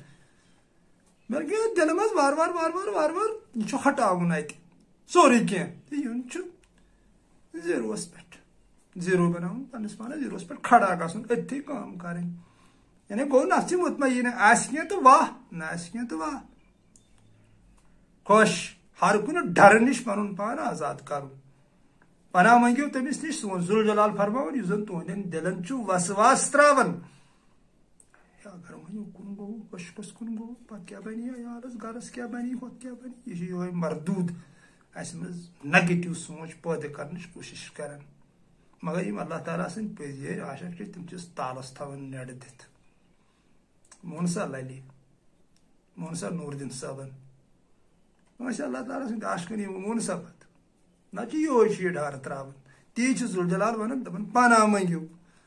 S1: بلکہِ دلہٕ منٛز وارٕ وارٕ وارٕ وارٕ وارٕ وارٕ یہِ چھُ ہٹاوُن اتہِ سورُے کینٛہہ تہٕ یُن چھُ زیٖروس پٮ۪ٹھ زیٖرو بناوُن پننس پانس زیٖروس پٮ۪ٹھ کھڑا گژھُن أتھی کٲم کرٕنۍ یعنی گوٚو نفسہِ مطمعینہ آسہِ کینٛہہ تہٕ واہ نہ آسہِ کینٛہہ تہٕ واہ خۄش ہر کُنہِ ڈرٕ نِش پنُن پان آزاد کرُن پناہ منٛگِو تٔمِس نِش سون ذوالجلال فرماوان یُس زن تُہنٛدٮ۪ن دلن چھُ وسواس تراوان اگر وۄنۍ اُکُن گوٚو عشقس کُن گوٚو پتہٕ کیٛاہ بنہِ یارس گرس کیٛاہ بنہِ ہُتھ کیٛاہ بنہِ یہِ چھُ یِہوے مردوٗد اسہِ منٛز نگیٹو سونچ پٲدٕ کرنٕچ کوٗشش کران مگر یِم اللہ تعالیٰ سٕنٛدۍ پٔزۍ عاشق چھِ تِم چھِس تالس تھاوان نٮ۪ڑٕ دِتھ مون سا للہِ مون سا نوٗر الدیٖن صٲبن ٲسۍ اللہ تعالیٰ سٕنٛدۍ عاشقن یِم مون سا پتہٕ نہ چھِ یِہوے چھُ یہِ ڈر تراوان تی چھُ ذوالجلال ونان دپان پناہ منٛگِو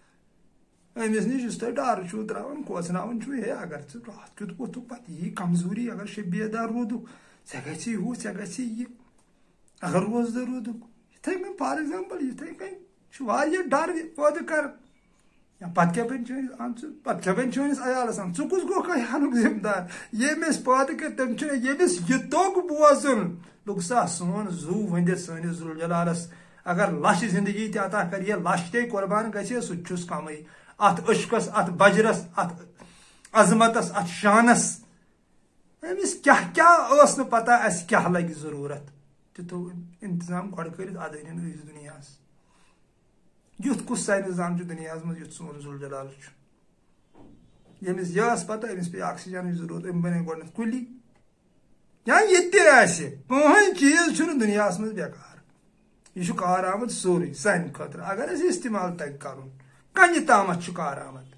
S1: أمِس نِش یُس تۄہہِ ڈر چھُو تراوان کھوژناوان چھُو ہے اگر ژٕ راتھ کیُتھ ووٚتھُکھ پتہٕ یی کمزوری اگر شب بیدار روٗدُکھ ژےٚ گژھی ہُہ ژےٚ گژھی یہِ اگر روزدٕ روٗدُکھ یِتھٕے کٔنۍ فار ایگزامپل یِتھٕے کٔنۍ چھُ واریاہ ڈر پٲدٕ کران یا پتہٕ کیٛاہ بنہِ چٲنِس پتہٕ کیٛاہ بنہِ چٲنِس عیالس ژٕ کُس گوٚکھ عیالُک ذمہٕ دار ییٚمۍ أسۍ پٲدٕ کٔرۍ تٔمۍ چھُنہٕ ییٚمِس یہِ توٚگ بوزُن لوٚگ سا سون زوٗ ؤنِتھ سٲنِس ذوالجلالس اگر لچھ زندگی تہِ عطا کرِ ہے لچھ تے قۄربان گژھِ ہے سُہ تہِ چھُس کمٕے اتھ عشقس اتھ بجرس اتھ عظمتس اتھ شانس أمِس کیٛاہ کیٛاہ ٲس نہٕ پتہ اسہِ کیٛاہ لگہِ ضروٗرت تہِ تھوٚو انتظام گۄڈٕ کٔرِتھ ادٲنٮ۪ن أزۍ دُنیاہس یُتھ کُس سا نظام چھُ دُنیاہس منٛز یُتھ سون ذوالجلال چھُ ییٚمِس یہِ ٲس پتہ أمِس پیٚیہِ آکسیجنٕچ ضروٗرت أمۍ بنے گۄڈنیتھ کُلی یا ییٚتہِ تہِ آسہِ کٕہٕنۍ چیٖز چھُنہٕ دُنیاہس منٛز بیکار یہِ چھُ کارآمد سورُے سانہِ خٲطرٕ اگر أسۍ استعمال تگہِ کرُن کنہِ تامتھ چھُ کارآمد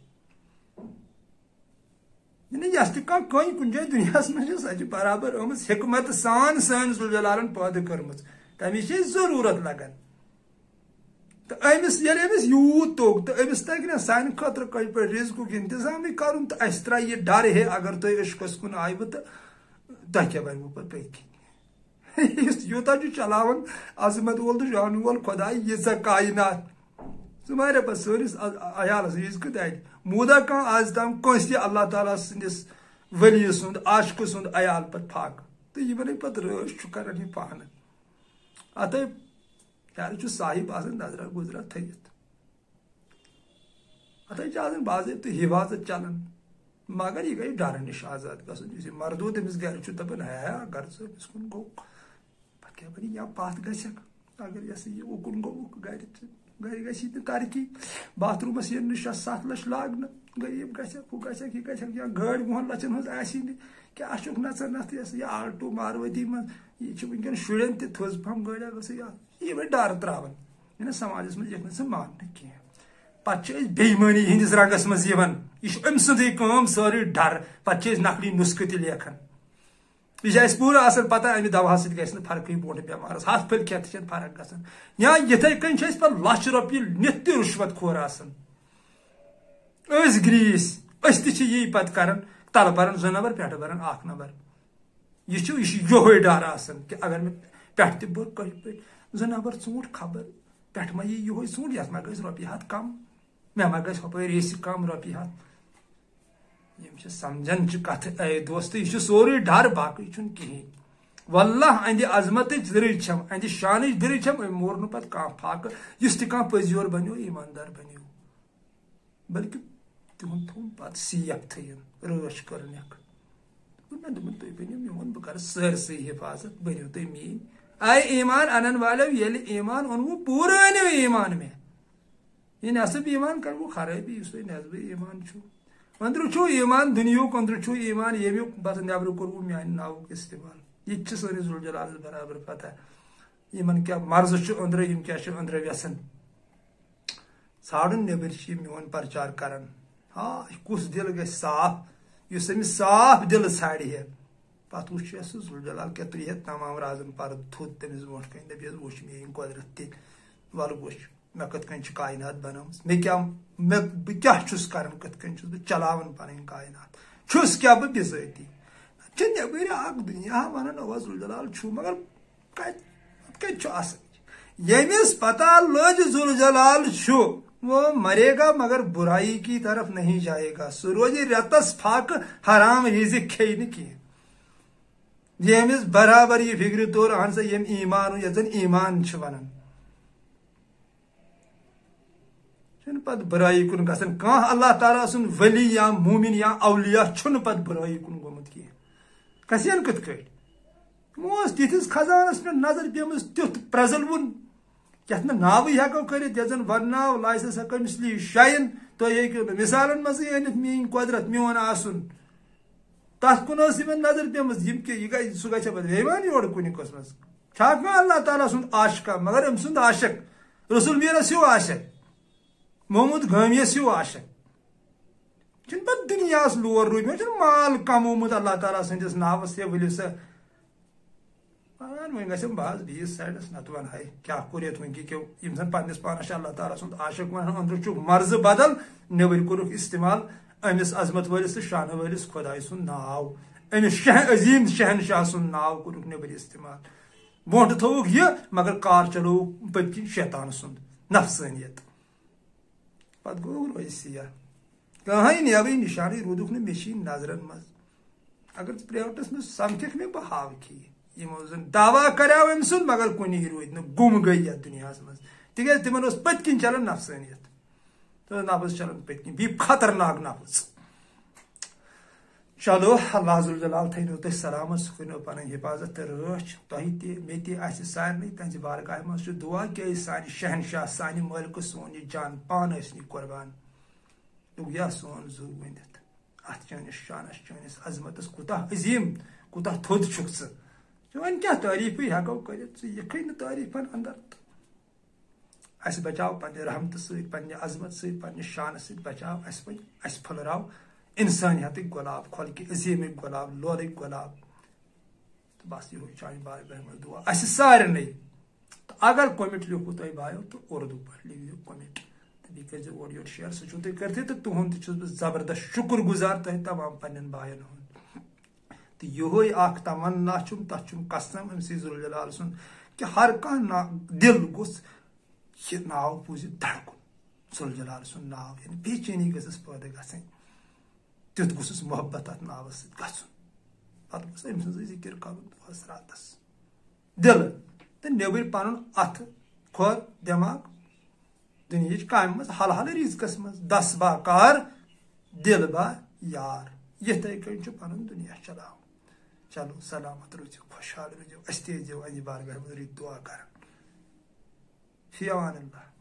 S1: یعنی یۄس تہِ کانٛہہ کٔنۍ کُنہِ جایہِ دُنیاہس منٛز چھِ سۄ چھِ برابر آمٕژ حکمت سان سٲنۍ ذوالجلالن پٲدٕ کٔرمٕژ تمِچ چھِ اَسہِ ضروٗرت لگان تہٕ أمِس ییٚلہِ أمِس یوٗت توٚگ تہٕ أمِس تگہِ نہ سانہِ خٲطرٕ کٔنۍ پٲٹھۍ رِزقُک انتظامٕے کرُن تہٕ اسہِ ترٛایہِ یہِ ڈر ہے اگر تُہۍ عشقس کُن آیوٕ تہٕ تۄہہِ کیٛاہ بنوٕ پتہٕ پٔتۍ کِنۍ یوتہ چلاوان عظمت وول تو شان وول خدا ییژا کائنات ژٕ ماریا پتہٕ سٲنِس عیالس عزت اتہِ موٗدا کانٛہہ آز تام کٲنٛسہِ اللہ تعالیٰ سٕنٛدِس ؤلی سُنٛد عاشقہٕ سُنٛد عیال پتہٕ پھاکہٕ تہٕ یِمنٕے پتہٕ رٲچھ چھُ کران یہِ پانہٕ اتھے یارٕ چھُ صاحب آسان نظرا گُزرا تھٲیِتھ اتھے چھِ آسان باضٲبطہٕ حفاظت چلان مگر یہ گئی ڈر نش آزاد گژھُن یُس یہِ مردو تٔمِس گرِ چھُ دپان ہے اگر ژٕ أمِس کُن گوٚو پتہٕ کیٛاہ بنہِ یا پتھ گژھکھ اگر یہِ ہسا یہِ اُکُن گوٚوُکھ گرِ گژھی نہٕ ترقی باتھ روٗمس یِن نہٕ 6-7 لچھ لاگنہٕ غریٖب گژھکھ ہُہ گژھکھ یہِ گژھکھ یا گٲڑۍ 10 لچھن ہٕنٛز آسی نہٕ کیٛاہ چھُکھ نژان اتھ یہِ ہسا یہِ آلٹو ماروتی منٛز یہِ چھِ ؤنکیٚن شُرٮ۪ن تہِ تھٔز پہم گٲڑیٛا گٔژھٕے یِمے ڈر تراوان یہِ سماجس منٛز یِکھ نہٕ سُہ ماننہٕ کینٛہہ پتہٕ چھِ أسۍ بے ایٖمٲنی ہٕنٛدِس رنگس منٛز یِوان یہِ چھُ أمۍ سٕنٛدٕے کٲم سٲرٕے ڈر پتہٕ چھِ أسۍ نقلی نُسخہٕ تہِ لیکھان یہ چھِ اَسہِ پوٗرٕ آسان پتہ امہِ دوا سۭتۍ گژھِ نہٕ فرقٕے برونٛٹھ بٮ۪مارس ہتھ پھٔلۍ کھٮ۪تھ تہِ چھنہٕ فرق گژھان یا یِتھے کٔنۍ چھِ أسۍ پتہٕ لچھ رۄپیہِ نِتھ تہِ رُشوت کھور آسان أسۍ گریٖسۍ أسۍ تہِ چھِ یی پتہٕ کران تلہٕ بران 2 نمبر پٮ۪ٹھٕ بران 1 نمبر یہ چھُ یِہوے ڈر آسان کہ اگر مےٚ پٮ۪ٹھٕ تہِ بوٚر کٲشِر پٲٹھۍ 2 نمبر ژوٗنٛٹھ خبر پٮ۪ٹھٕ ما یی یِہوے ژوٗنٛٹھ یتھ ما گژھِ رۄپیہِ 100 کم مےٚ ما گژھِ ہُپٲرۍ ریسہِ کم رۄپیہِ 100 یِم چھِ سمجھان چھِ کتھٕ اے دوست یہِ چھُ سورُے ڈر باقٕے چھُنہٕ کِہیٖنۍ واللہ اہندِ عظمتٕچ دٕرٕے چھم اہندِ شانٕچ دٕرٕے چھم أمۍ مور نہٕ پتہٕ کانٛہہ فاقہٕ یُس تہِ کانٛہہ پٔزیور بنیو ایٖماندار بنیو بلکہِ تِہُنٛد تھوٚوُن پتہٕ سیف تھٲیِن رٲچھ کٔرنکھ مےٚ دوٚپُن تُہۍ بٔنِو میون بہٕ کرٕ سٲرسٕے حفاظت بٔنِو تُہۍ میٛٲنۍ آے ایٖمان انن والیو ییٚلہِ ایٖمان اوٚنوُ پوٗرٕ أنِو ایٖمان مےٚ یہِ نٮ۪صٕب ایٖمان کروٕ خرٲبی یُس تۄہہِ نٮ۪صبہٕ ایٖمان چھُ أنٛدرٕ چھُو ایٖمان دُنیہُک أنٛدرٕ چھُو ایٖمان ییٚمیُک بس نٮ۪برٕ کوٚروٕ میانہِ ناوُک استعمال یہِ تہِ چھِ سٲنِس ذوالجلالس برابر پتہ یِمن کیٛاہ مرضہٕ چھُ أنٛدرٕ یِم کیٛاہ چھِ أنٛدرٕ یژھان ژھانڈُن نیٚبٕرۍ چھِ یِم میون پرچار کران کُس دل گژھِ صاف یُس أمِس صاف دل ژھانڈِ ہے پتہٕ وٕچھ سُہ ذوالجلال کیٛاہ تُلہِ ہے تمام رازن پردٕ تھوٚد تٔمِس برونٛٹھ کنہِ دپیس وٕچھ میٲنۍ قۄدرت تہِ وَلہٕ وٕچھ مےٚ کِتھ کٔنۍ چھِ کاینات بنٲومٕژ بہٕ کیٛاہ چھُس کران کِتھ کٔنۍ چھُس بہٕ چلاوان پنٕنۍ کاینات چھُس کیٛاہ بہٕ بِذٲتی چھِ نیٚبٕرۍ اکھ دُنیا ونان اوا ذوالجلال چھُ مگر کتہِ چھُ آسان ییٚمِس پتہ لٔج ذوالجلال چھُ وہ مرے گا مگر برائی کی طرف نہیں جائے گا سُہ روزِ رٮ۪تس فاقہٕ حرام رِزق کھیٚیہِ نہٕ کینٛہہ ییٚمِس برابر یہِ فِکرِ توٚر اہن سا ییٚمۍ ایٖمان یتھ زن ایٖمان چھِ ونان چھُنہٕ پتہٕ برٲیی کُن گژھان کانٛہہ اللہ تعالیٰ سُنٛد ؤلی یا موٗمِن یا اولیا چھُنہٕ پتہٕ برٲیی کُن گوٚمُت کینٛہہ گژھن کِتھ کٲٹھۍ یِمو ٲس تِتھِس خزانس پٮ۪ٹھ نظر پیمٕژ تیُتھ پرٛزلوُن یتھ نہٕ ناوٕے ہٮ۪کو کٔرِتھ یتھ زن ونناو لایسس کٔمِسلی شاین تُہۍ ہیٚکِو نہٕ مثالن منٛزٕے أنِتھ میٲنۍ قۄدرت میون آسُن تتھ کُن ٲس یِمن نظر پیمٕژ یِم کہِ یہِ گژھِ سُہ گژھِ پتہٕ بےمان یورٕ کُنہِ قٕسمس چھا کانٛہہ اللہ تعالیٰ سُنٛد عاشقا مگر أمۍ سُنٛد عاشق رسول میٖرس ہیوٗ عاشق محموٗد گٲمیس ہیوٗ عاشق چھُنہٕ پتہٕ دُنیاہس لور روٗدمُت چھُنہٕ مال کمومُت اللہ تعالیٰ سٕنٛدِس ناوس یا ؤلِس وۄنۍ گژھم بہٕ حظ بیٚیِس سایڈس نتہٕ ونہٕ ہے کیٛاہ کوٚر یتھ وٕنکہِ کیو یِم زن پننِس پانس چھِ اللہ تعالیٰ سُنٛد عاشق ونان أنٛدرٕ چھُکھ مرضہٕ بدل نیٚبٕرۍ کوٚرُکھ استعمال أمِس عظمت وٲلِس تہٕ شانہٕ وٲلِس خۄداے سُنٛد ناو أمِس عظیٖم شہنشاہ سُنٛد ناو کوٚرُکھ نیٚبٕرۍ استعمال برونٛٹھٕ تھووُکھ یہِ مگر کار چلووُکھ پٔتۍ کِنۍ شیطان سُنٛد نفسٲنیت پتہٕ گوٚو روزِ سِیاہ کٕہٕنۍ نیبٕے نِشانٕے روٗدُکھ نہٕ مےٚ چھِی نظرن منٛز اگر ژٕ پرٛیوٹس منٛز سمکھکھ مےٚ بہٕ ہاوکھے یِمو زن دعوا کریاو أمۍ سُنٛد مگر کُنی روٗدۍ نہٕ گُم گٔے یتھ دُنیاہس منٛز تِکیٛازِ تِمن اوس پٔتۍ کِنۍ چلان نفسٲنیت تہٕ نفس چلان پٔتۍ کِنۍ بیٚیہِ خطرناک نفس چلو اللہ ذوالجلال تھٲینو تُہۍ سلامت سُہ کٔرِنو پنٕنۍ حفاظت تہٕ رٲچھ تۄہہِ تہِ مےٚ تہِ اسہِ سارنٕے تہنٛزِ بارگاہہِ منٛز چھُ دُعا کہِ أسۍ سانہِ شہنشاہ سانہِ مٲلکہٕ سون یہِ جان پان ٲسۍ قۄربان دوٚپُکھ سون زُو ؤنِتھ اتھ چٲنِس شانس چٲنِس عظمتس کوٗتاہ عظیٖم کوٗتاہ تھوٚد چھُکھ ژٕ وۄنۍ کیٛاہ تعریٖفٕے ہٮ۪کو کٔرِتھ ژٕ یِکھٕے نہٕ تعریٖفن انٛدر تہٕ اسہِ بچاو پننہِ رحمتہٕ سۭتۍ پننہِ عظمت سۭتۍ پننہِ شانہٕ سۭتۍ بچاو اسہِ وۄنۍ اسہِ پھٔلراو انسٲنیتٕکۍ گۄلاب خۄلقہِ عظیٖمٕکۍ گۄلاب لولٕکۍ گۄلاب تہٕ بس یِہوے چانہِ بارگاہہِ منٛز دُعا اسہِ سارنٕے تہٕ اگر کوٚمِٹ لیوٗکھوُ تۄہہِ بایو تہٕ اردوٗ پٲٹھۍ لیٖکھِو کوٚمِٹ تہٕ بیٚیہِ کٔرۍزیو اورٕ یورٕ شیر سُہ چھُو تُہۍ کٔرتھٕے تہٕ تُہُنٛد تہِ چھُس بہٕ زبردست شُکر گُزار تۄہہِ تمام پننٮ۪ن باین ہُنٛد تو یہ اخ تمنا تم قسم امسی ذوالجلال سن کہ ہر کھانا دل گوس یہ ناو بوزت دھڑکن ذوالجلال سن ناو یعنی بے چینی گھس پٲدٕ گژھٕنۍ تیُتھ گوٚژھُس محبت اتھ ناوس سۭتۍ گژھُن پتہٕ گوٚژھ أمۍ سٕنٛزٕے ذِکر کرُن دۄہس راتس دل تہٕ نیبٕرۍ پنُن اتھٕ کھور دٮ۪ماغ دُنہِچ کامہِ منٛز حل حل رِزقس منٛز دس با کار دل با یار یِتھٕے کٔنۍ چھُ پنُن دُنیا چلاوُن چلو سلامت روٗزِو خۄشحال روٗزِو أسۍ تہِ ٲسۍزیو اَنہِ بارگاہ منٛز رٕتۍ دعا کران فی امان اللہ